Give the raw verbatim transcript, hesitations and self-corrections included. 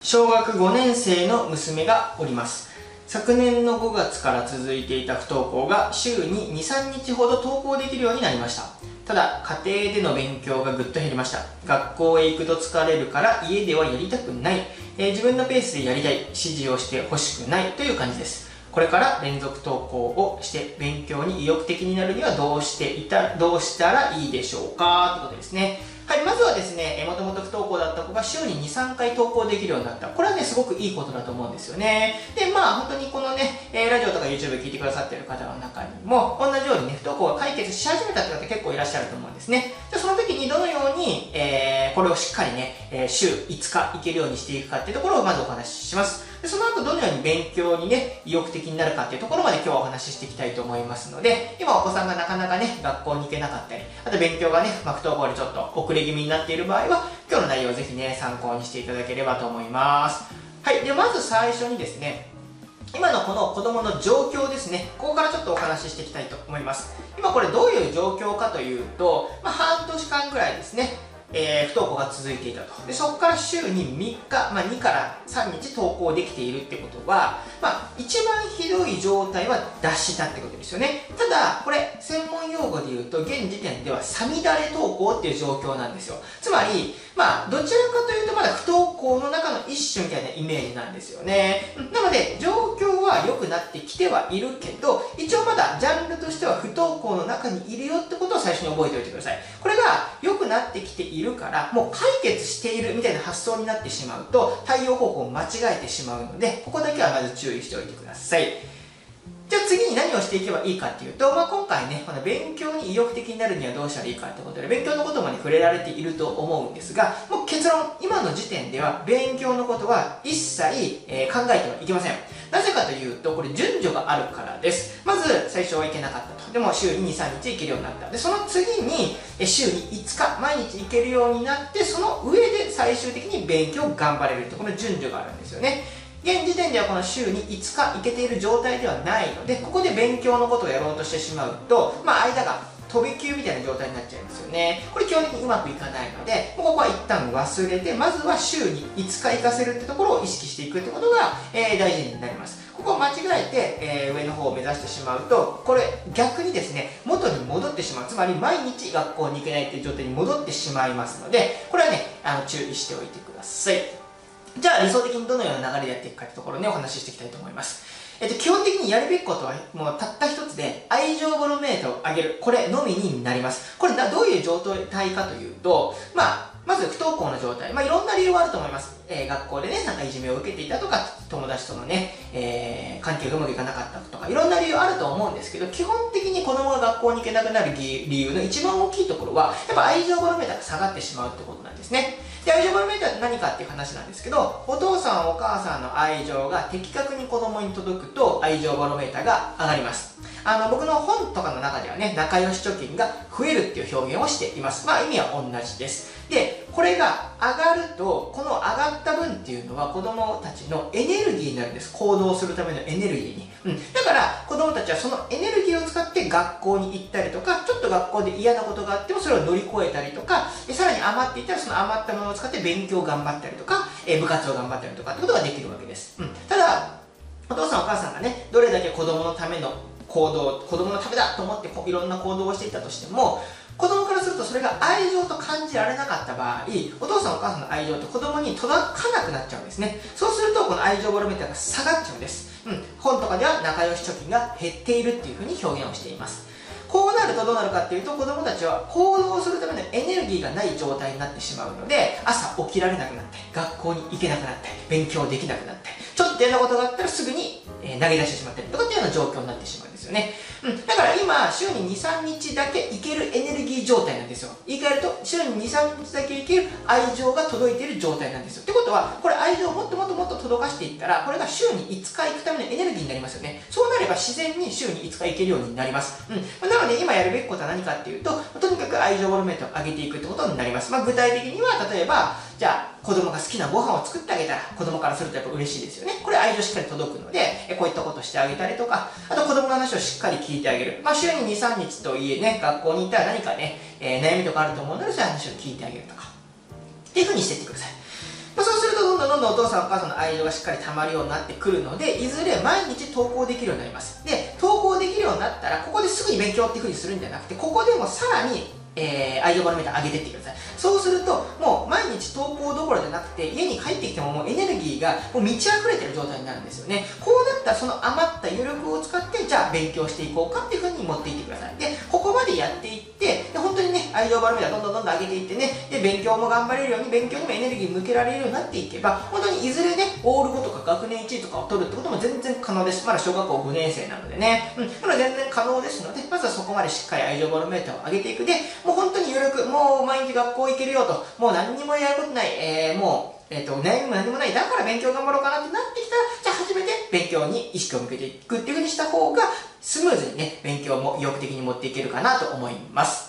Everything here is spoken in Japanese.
小学ごねん生の娘がおります。昨年のごがつから続いていた不登校が週にに、さんにちほど登校できるようになりました。ただ、家庭での勉強がぐっと減りました。学校へ行くと疲れるから家ではやりたくない、えー、自分のペースでやりたい、指示をしてほしくないという感じです。これから連続登校をして勉強に意欲的になるにはどうしていた、どうしたらいいでしょうかということですね。はい、まずはですね、もともと不登校だった子が週にに、さんかい登校できるようになった。これはね、すごくいいことだと思うんですよね。で、まあ、本当にこのね、えー、ラジオとか YouTube 聞いてくださっている方の中にも、同じようにね、不登校が解決し始めたって方結構いらっしゃると思うんですね。じゃあ、その時にどのように、えー、これをしっかりね、えー、週いつか行けるようにしていくかっていうところをまずお話しします。で、その後どのように勉強にね、意欲的になるかっていうところまで今日はお話ししていきたいと思いますので、今お子さんがなかなかね、学校に行けなかったり、あと勉強がね、まあ、不登校でちょっと遅れ気味になっている場合は、今日の内容をぜひね、参考にしていただければと思います。はい。で、まず最初にですね、今のこの子供の状況ですね、ここからちょっとお話ししていきたいと思います。今これどういう状況かというと、まあ、半年間ぐらいですね、えー、不登校が続いていたと。で、そこから週にみっか、まあ、にからさんにち登校できているってことは、まあ、一番ひどい状態は脱したってことですよね。ただ、これ、専門用語で言うと、現時点では、さみだれ登校っていう状況なんですよ。つまり、まあ、どちらかというと、まだ不登校の中の一種みたいなイメージなんですよね。なので、状況は良くなってきてはいるけど、一応まだジャンルとしては不登校の中にいるよってことを最初に覚えておいてください。これが良くなってきているから、もう解決しているみたいな発想になってしまうと、対応方法を間違えてしまうので、ここだけはまず注意しておいてください。じゃあ次に何をしていけばいいかっていうと、まあ、今回ね、この勉強に意欲的になるにはどうしたらいいかってことで、勉強のことまで触れられていると思うんですが、もう結論、今の時点では勉強のことは一切、えー、考えてはいけません。なぜかというと、これ順序があるからです。まず、最初はいけなかったと。でも、週にに、さんにち行けるようになった。で、その次に、週にいつか、毎日行けるようになって、その上で最終的に勉強を頑張れると。この順序があるんですよね。現時点ではこの週にいつか行けている状態ではないので、ここで勉強のことをやろうとしてしまうと、まあ、間が飛び級みたいな状態になっちゃいますよね。これ基本的にうまくいかないので、もうここは一旦忘れて、まずは週にいつか行かせるってところを意識していくってことが、えー、大事になります。ここを間違えて、えー、上の方を目指してしまうと、これ逆にですね、元に戻ってしまう。つまり毎日学校に行けないっていう状態に戻ってしまいますので、これはね、あの注意しておいてください。じゃあ理想的にどのような流れでやっていくかってところをね、お話ししていきたいと思います。えっと、基本的にやるべきことはもうたった一つで、愛情バロメーターを上げる。これのみになります。これなどういう状態かというと、まあ、まず不登校の状態。まあ、いろんな理由はあると思います。えー、学校でね、なんかいじめを受けていたとか、友達とのね、えー、関係がうまくいかなかったとか、いろんな理由あると思うんですけど、基本的に子供が学校に行けなくなる理由の一番大きいところは、やっぱ愛情バロメーターが下がってしまうってことなんですね。で、愛情バロメーターって何かっていう話なんですけど、お父さんお母さんの愛情が的確に子供に届くと愛情バロメーターが上がります。あの、僕の本とかの中ではね、仲良し貯金が増えるっていう表現をしています。まあ意味は同じです。で、これが上がると、この上がった分っていうのは子供たちのエネルギーになるんです。行動するためのエネルギーに。うん。だから子供たちはそのエネルギーを使って学校に行ったりとか、ちょっと学校で嫌なことがあってもそれを乗り越えたりとか、さらに余っていたらその余ったものを使って勉強を頑張ったりとか、え部活を頑張ったりとかってことができるわけです。うん。ただ、お父さんお母さんがね、どれだけ子供のための行動、子供のためだと思っていろんな行動をしていたとしても、子供からするとそれが愛情と感じられなかった場合、お父さんお母さんの愛情って子供に届かなくなっちゃうんですね。そうするとこの愛情バロメーターが下がっちゃうんです。うん。本とかでは仲良し貯金が減っているっていうふうに表現をしています。こうなるとどうなるかっていうと、子供たちは行動するためのエネルギーがない状態になってしまうので、朝起きられなくなって、学校に行けなくなって、勉強できなくなって、ちょっと嫌なことがあったらすぐに、えー、投げ出してしまったりとかっていうような状況になってしまうんですよね。うん。だから今、週にに、さんにちだけ行けるエネルギー状態なんですよ。言い換えると、週にに、さんにちだけ行ける愛情が届いている状態なんですよ。ってことは、これ愛情をもっともっともっと届かしていったら、これが週にいつか行くためのエネルギーになりますよね。そうなれば自然に週にいつか行けるようになります。うん。なので今やるべきことは何かっていうと、とにかく愛情バロメーターを上げていくってことになります。まあ具体的には、例えば、じゃあ、子供が好きなご飯を作ってあげたら、子供からするとやっぱ嬉しいですよね。これ愛情しっかり届くので、こういったことをしてあげたりとか、あと子供の話をしっかり聞いてあげる。まあ週にに、さんにちといえね、学校に行ったら何かね、えー、悩みとかあると思うので、そういう話を聞いてあげるとか。っていう風にしていってください。 まあ、そうするとどんどんどんどんお父さんお母さんの愛情がしっかり溜まるようになってくるので、いずれ毎日登校できるようになります。で、登校できるようになったら、ここですぐに勉強っていう風にするんじゃなくて、ここでもさらにえー、愛情バロメーター上げてってください。そうすると、もう毎日登校どころじゃなくて、家に帰ってきてももうエネルギーがもう満ち溢れてる状態になるんですよね。こうなったらその余った余力を使って、じゃあ勉強していこうかっていう風に持っていってください。で、ここまでやっていって、で本当にね、愛情バロメーターどんどんどんどん上げていってね、で、勉強も頑張れるように、勉強にもエネルギー向けられるようになっていけば、本当にいずれね、オールごとか学年いちいとかを取るってことも全然可能です。まだ小学校ごねん生なのでね。うん。なので全然可能ですので、まずはそこまでしっかり愛情バロメーターを上げていく。で、もう本当に余力、もう毎日学校行けるよと、もう何にもやることない、えー、もう、えっと、悩みも何もない、だから勉強頑張ろうかなってなってきたら、じゃあ初めて勉強に意識を向けていくっていう風にした方が、スムーズにね、勉強も意欲的に持っていけるかなと思います。